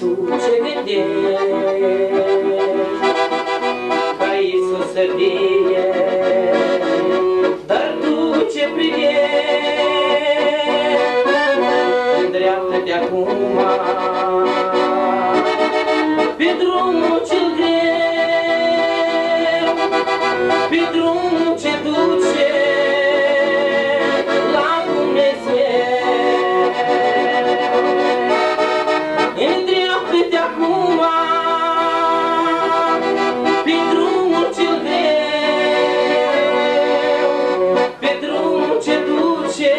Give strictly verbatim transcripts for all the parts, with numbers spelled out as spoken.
tu ce gândești, ca Iisus să vie, dar tu ce privești, îndreaptă-te acum pe drumul cel greu, pe drumul ce duce la Dumnezeu. Îndreaptă-te acum pe drumul cel greu, pe drumul ce duce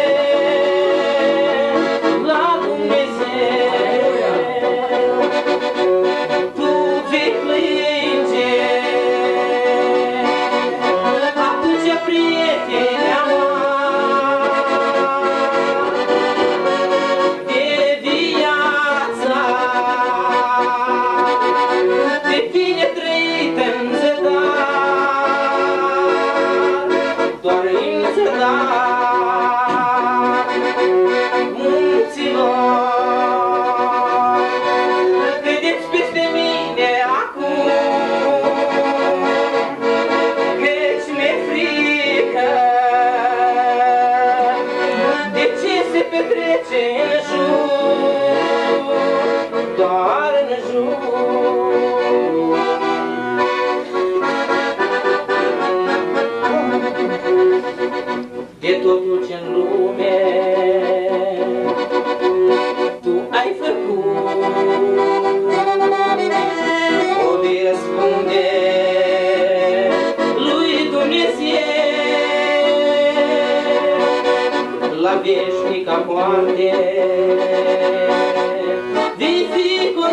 la Dumnezeu. Tu vei plânge atunci, prietena mea, de viața de tine trăită în zadar, doar în zadar munților. Vedeți peste mine acum, căci mi-e frică de ce se petrece în jur, doar în jur. De totul ce-n lume tu ai făcut, o vei răspunde lui Dumnezeu la veșnica moarte. Vei fi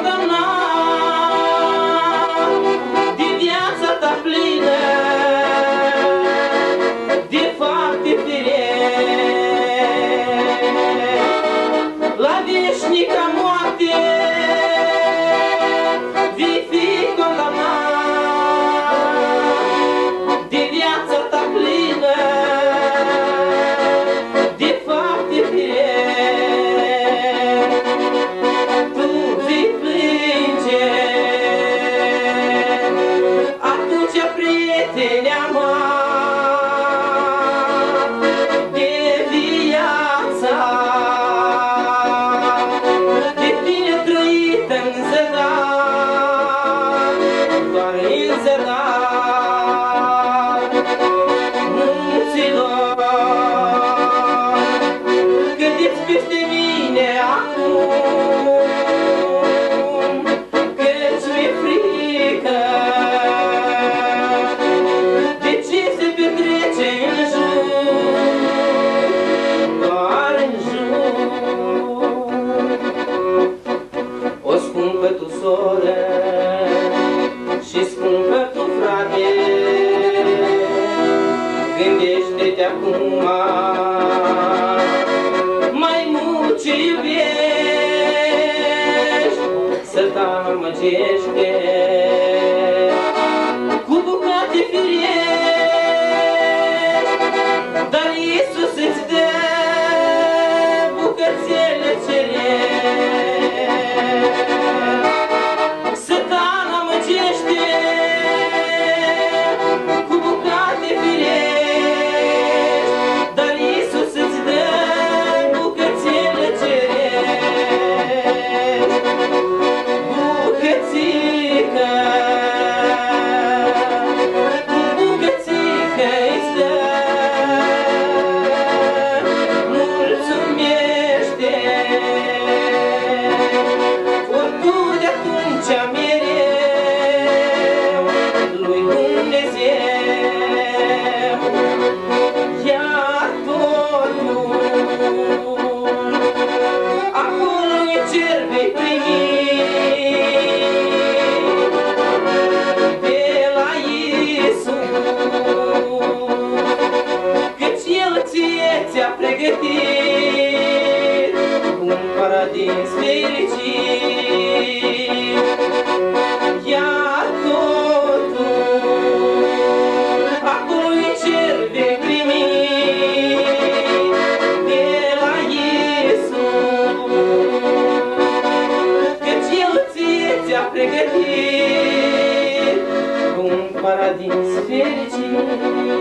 condamnat de viața ta plină de fapte firești, la veșnica moarte. Vei fi condamnat de viața ta plină de fapte firești. Tu vei plânge atunci, prietena mea, de viața de tine trăită în zadar, doar în zadar munților. Gândiți peste mine acum, căci mi-e frică de ce se petrece în jur, doar în jur. O scumpă tu soră și scumpă tu frate, gândește-te acum mai mult ce iubești, să te-amăgește cu bucate firești, dar Iisus îți dă bucățele cerești, să te-amăgește cu bucate firești, dar Iisus îți dă bucățele cerești. Bucățică, bucățică îți dă, mulțumește, ori tu de atunci mereu lui Dumnezeu. Iar totul acolo în cer vei primi de la Iisus, căci El ție ți-a pregătit un paradis fericit. Iar totul acolo în cer vei primi de la Iisus, căci El paradis fericit.